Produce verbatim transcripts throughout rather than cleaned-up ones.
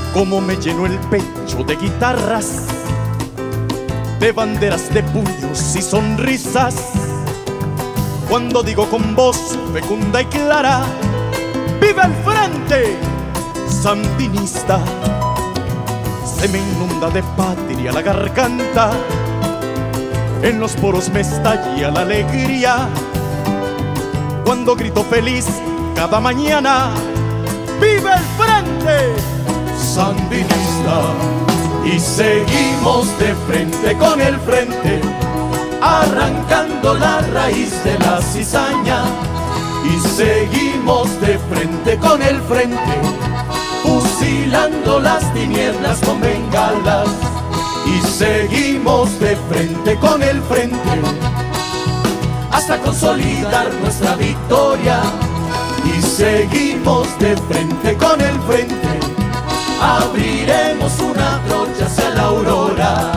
Cómo me lleno el pecho de guitarras, de banderas, de puños y sonrisas, cuando digo con voz fecunda y clara: ¡viva el frente sandinista! Se me inunda de patria la garganta, en los poros me estalla la alegría, cuando grito feliz cada mañana: ¡viva el frente sandinista! Y seguimos de frente con el frente, arrancando la raíz de la cizaña. Y seguimos de frente con el frente, fusilando las tinieblas con bengalas. Y seguimos de frente con el frente, hasta consolidar nuestra victoria. Y seguimos de frente con el frente, abriremos una trocha hacia la aurora.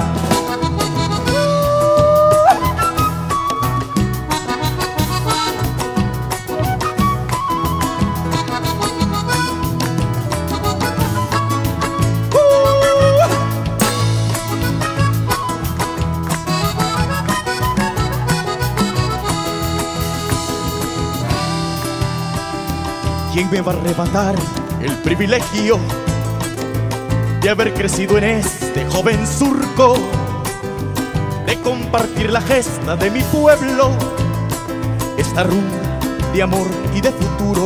¿Quién me va a arrebatar el privilegio de haber crecido en este joven surco, de compartir la gesta de mi pueblo, esta rumba de amor y de futuro?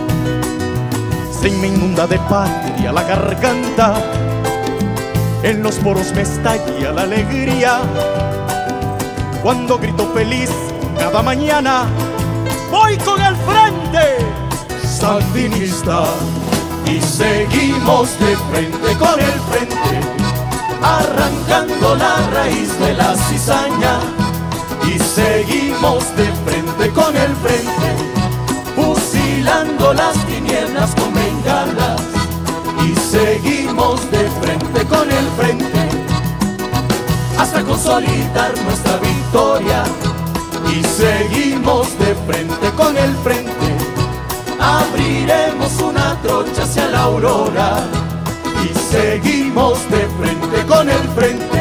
Se me inunda de patria la garganta, en los poros me estalla la alegría, cuando grito feliz cada mañana: voy con el frente sandinista. Y seguimos de frente con el frente, arrancando la raíz de la cizaña. Y seguimos de frente con el frente, fusilando las tinieblas con bengalas. Y seguimos de frente con el frente, hasta consolidar nuestra victoria. Y seguimos de frente con el frente, abriremos una trocha hacia la aurora. Y seguimos de frente con el frente,